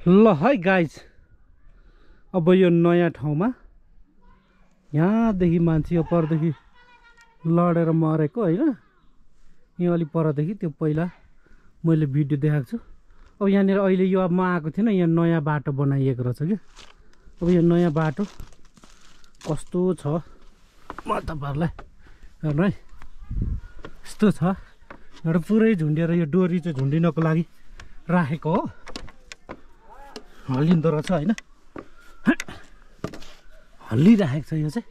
ल है गाइज, अब यो नयाँ ठाउँमा यहाँदेखि मान्छे यो परदेखि लडेर मरेको होइन, यहाँ अलिक परदेखि त्यो पहिला मैले भिडियो देखाएको छु। अब यहाँनिर अहिले यो अब म आएको थिएन, यहाँ नयाँ बाटो बनाइएको रहेछ क्या। अब यो नयाँ बाटो कस्तो छ म तपाईँहरूलाई हेर्नु है, यस्तो छ। एउटा पुरै झुन्डिएर यो डोरी चाहिँ झुन्डिनको लागि राखेको हो, हल्लिँदो रहेछ होइन, हल्लिराखेको छ यो चाहिँ।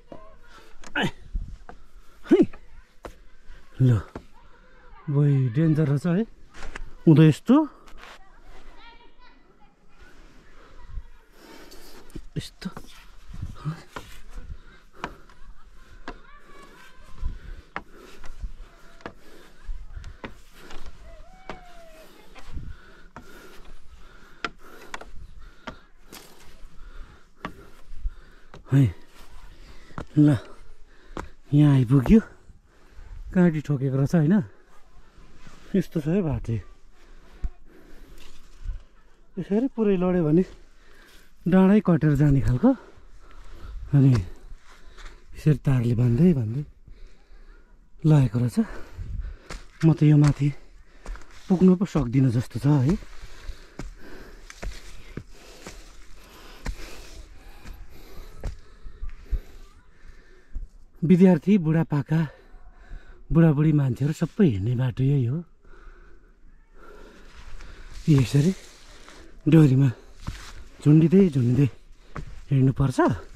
ल बोइ डेन्जर रहेछ है, उँधो यस्तो यस्तो है। ल यहाँ आइपुग्यो, काँटी ठोकेको रहेछ होइन, यस्तो छ है बाटो। यसरी पुरै लड्यो भने डाँडै कटेर जाने खालको, अनि यसरी तारले बान्दै बान्दै लगेको रहेछ। म त यो माथि पुग्नु पो सक्दिनँ जस्तो छ है। विद्यार्थी बुढापाका बुढाबुढी मान्छेहरू सबै हिँड्ने बाटो यही हो। यसरी डोरीमा झुन्डिँदै झुन्डिँदै हिँड्नुपर्छ।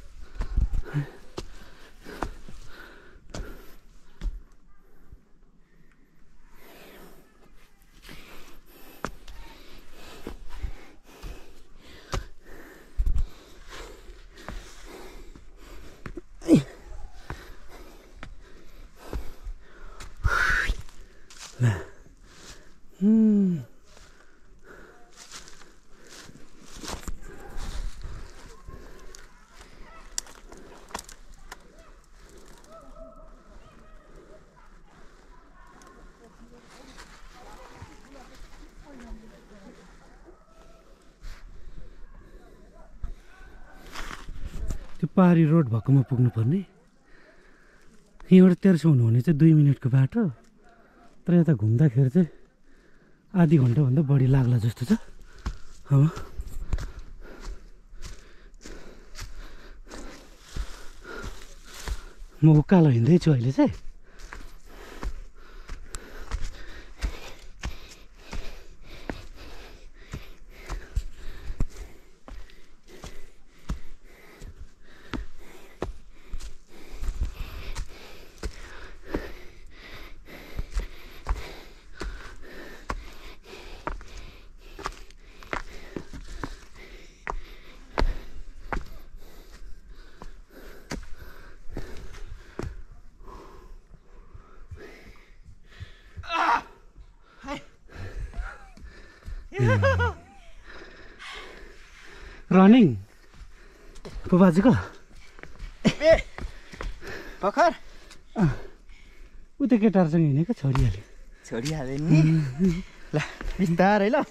त्यो पहाडी रोड भएकोमा पुग्नुपर्ने, यहाँबाट तेर्सो हुनु भने चाहिँ 2 मिनटको बाटो, तर यता घुम्दाखेरि चाहिँ आधी घन्टाभन्दा बढी लाग्ला जस्तो छ। अब म उकालो हिँड्दैछु अहिले चाहिँ। रनिङ बाजेको भर्खर उता केटाहरूसँग हिँडेको छोडिहाल्यो नि। ल बिस्तारै ल।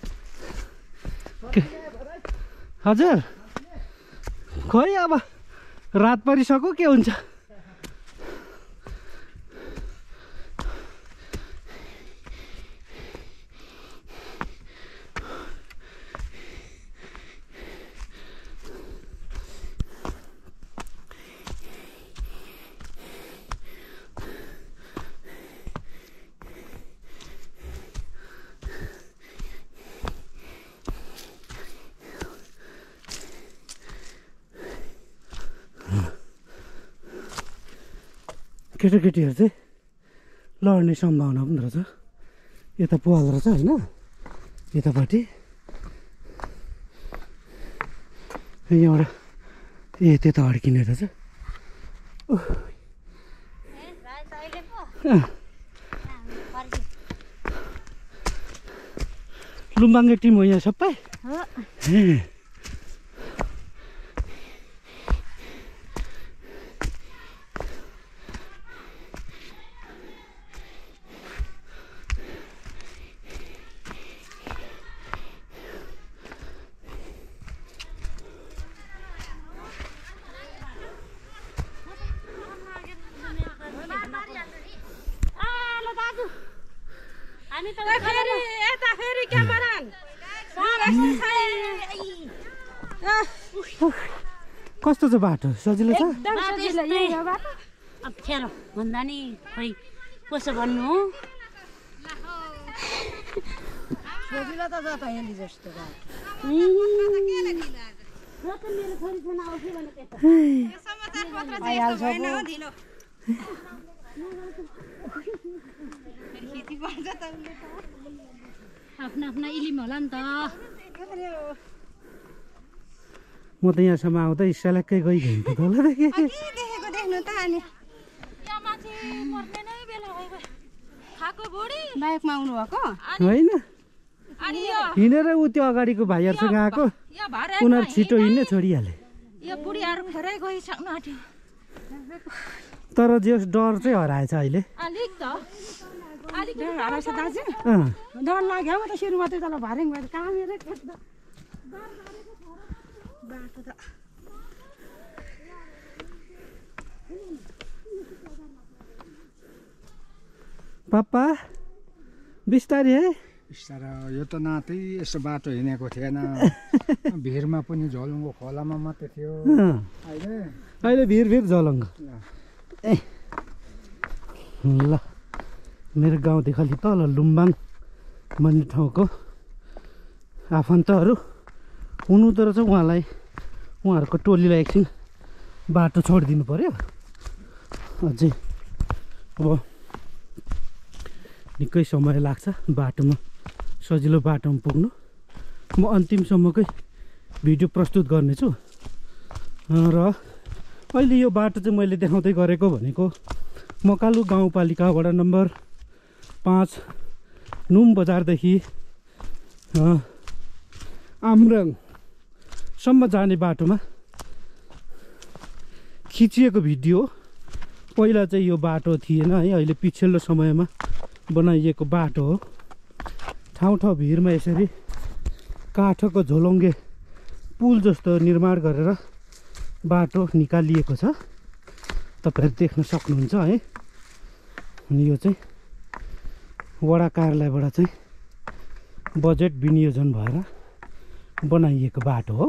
हजुर खोइ अब रात परिसक्यो के हुन्छ। केटाकेटीहरू चाहिँ लड्ने सम्भावना पनि रहेछ। यता पुहाल रहेछ होइन, यतापट्टि यहाँबाट त्यता अड्किने रहेछ। लुम्बाङ्गे टिम हो यहाँ सबै। हामी त फेरि यता फेरि क्यामेरान कस्तो छ बाटो सजिलो छ एकदम सजिलो यो बाटो अप्ठ्यारो भन्दा नि खोइ कसो भन्नु हो सजिलो त जता हेली जस्तो आफ्ना आफ्ना इलिम होला नि त म त यहाँसम्म आउँदै सेलेक्कै गइगएँ त होला देखेको देख्नु त अनि बाइकमा आउनु भएको होइन हिँडेर ऊ त्यो अगाडिको भाइहरूसँग आएको उनीहरू छिटो हिँड्ने छोडिहाले यो बुढीहरू फेरै गइसक्नु आँट्यो तर जस डर चाहिँ हराएछ अहिले अलिक त अलिक हराएछ दाजु डर लाग्यो म त सुरुमा त तल भर्याङ भएर कामेरै बाटो त पापा बिस्तारी है बिस्तारा यो त नातै यस्तो बाटो हिँडेको थिएन भिरमा पनि झोलुङ्गो खोलामा मात्रै थियो अहिले भिर झलङ्ग ल मेरो गाउँदेखि अलि तल लुम्बाङ भन्ने ठाउँको आफन्तहरू हुनुहुँदो रहेछ उहाँहरूको टोलीलाई एकछिन बाटो छोडिदिनु पर्यो अझै अब निकै समय लाग्छ बाटोमा सजिलो बाटोमा पुग्नु म अन्तिमसम्मकै भिडियो प्रस्तुत गर्नेछु र अहिले यो बाटो चाहिँ मैले देखाउँदै गरेको भनेको मकालु गाउँपालिका वडा नम्बर 5 नुम बजारदेखि आम्राङसम्म जाने बाटोमा खिचिएको भिडियो पहिला चाहिँ यो बाटो थिएन है अहिले पछिल्लो समयमा बनाइएको बाटो हो ठाउँ ठाउँ भिरमा यसरी काठको झोलङ्गे पुल जस्तो निर्माण गरेर बाटो निकालिएको छ तपाईँहरू देख्न सक्नुहुन्छ है अनि यो चाहिँ वडा कार्यालयबाट चाहिँ बजेट विनियोजन भएर बनाइएको बाटो हो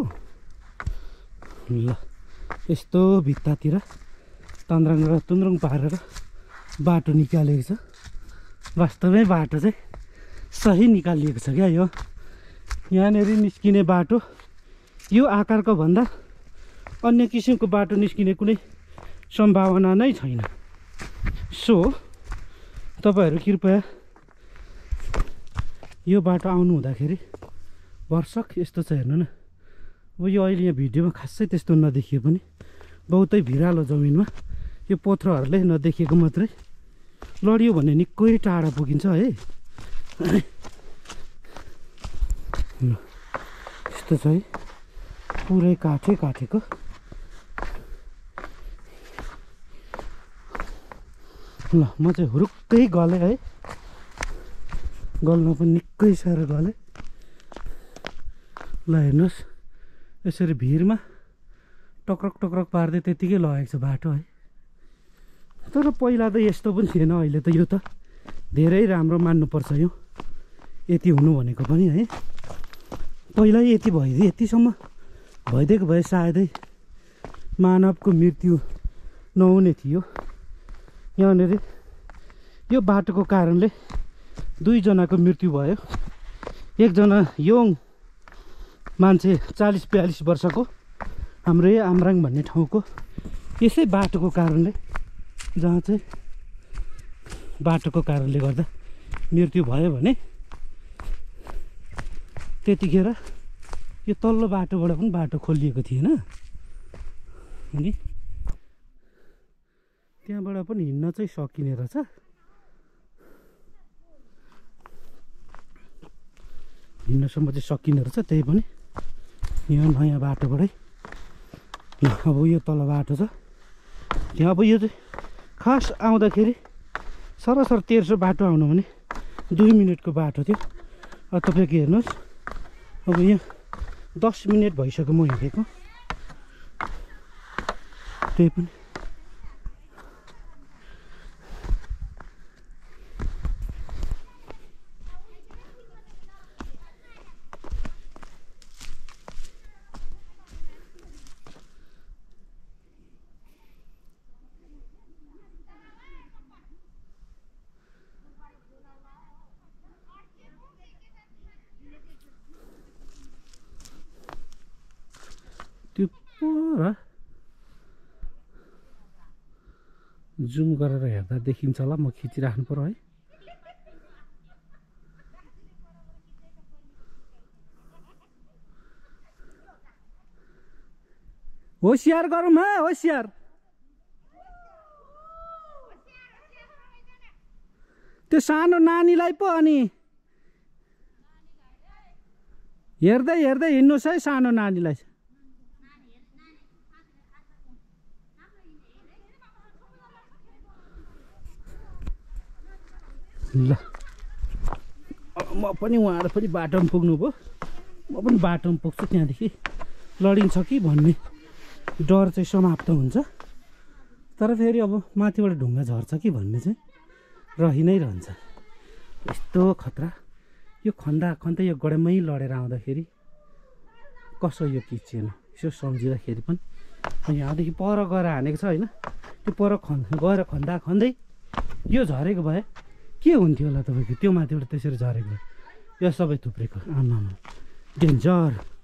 ल यस्तो भित्तातिर तन्द्राङ र तुन्द्रुङ पारेर बाटो निकालेको छ वास्तवमै बाटो चाहिँ सही निकालिएको छ क्या यो यहाँनिर निस्किने बाटो यो आकारको भन्दा अन्य किसिमको बाटो निस्किने कुनै सम्भावना नै छैन सो तपाईँहरू कृपया यो बाटो आउनु हुँदाखेरि वर्षक यस्तो छ हेर्नु न अब यो अहिले यहाँ भिडियोमा खासै त्यस्तो नदेखिए पनि बहुतै भिरालो जमिनमा यो पोथ्रोहरूले नदेखिएको मात्रै लडियो भने निकै टाढा पुगिन्छ है यस्तो छ है पुरै काटेको ल म चाहिँ हुरुक्कै गलेँ है गल्न पनि निकै साह्रो गलेँ ल हेर्नुहोस् यसरी भिरमा टक्रक पार्दै त्यतिकै लगेको छ बाटो है तर पहिला त यस्तो पनि थिएन अहिले त यो त धेरै राम्रो मान्नुपर्छ यो यति हुनु भनेको पनि है पहिला यति यतिसम्म भइदिएको भए सायदै मानवको मृत्यु नहुने थियो यहाँनिर यो बाटोको कारणले 2 जनाको मृत्यु भयो एकजना यङ मान्छे 40-42 वर्षको हाम्रो यो आम्राङ भन्ने ठाउँको यसै बाटोको कारणले जहाँ चाहिँ बाटोको कारणले गर्दा मृत्यु भयो भने त्यतिखेर यो तल्लो बाटोबाट पनि बाटो खोलिएको थिएन अनि त्यहाँबाट पनि हिँड्न चाहिँ सकिने रहेछ हिँड्नसम्म चाहिँ सकिने रहेछ त्यही पनि यो नयाँ बाटोबाटै अब यो तल बाटो छ त्यहाँ अब यो चाहिँ खास आउँदाखेरि सरसर तेर्सो बाटो आउनु भने 2 मिनटको बाटो थियो अब तपाईँको हेर्नुहोस् अब यहाँ 10 मिनट भइसक्यो म हिँडेको त्यही पनि पर जुम गरेर हेर्दा देखिन्छ होला म खिचिराख्नु पर्यो है होसियार गरौँ है होसियार त्यो सानो नानीलाई पो अनि हेर्दै हेर्दै हिँड्नुहोस् है सानो नानीलाई ल म पनि उहाँहरू पनि बाटोमा पुग्नु भयो म पनि बाटोमा पुग्छु त्यहाँदेखि लडिन्छ कि भन्ने डर चाहिँ समाप्त हुन्छ तर फेरि अब माथिबाट ढुङ्गा झर्छ कि भन्ने चाहिँ रहि नै रहन्छ यस्तो खतरा यो खन्दा खन्दै यो गडेमै लडेर आउँदाखेरि कसो यो किचेन यसो सम्झिँदाखेरि पनि यहाँदेखि पर गएर हानेको छ होइन त्यो पर गएर खन्दा खन्दै यो झरेको भए के हुन्थ्यो होला तपाईँको त्यो माथिबाट त्यसरी झरेको भए यो सबै थुप्रेको आमा डेन्जर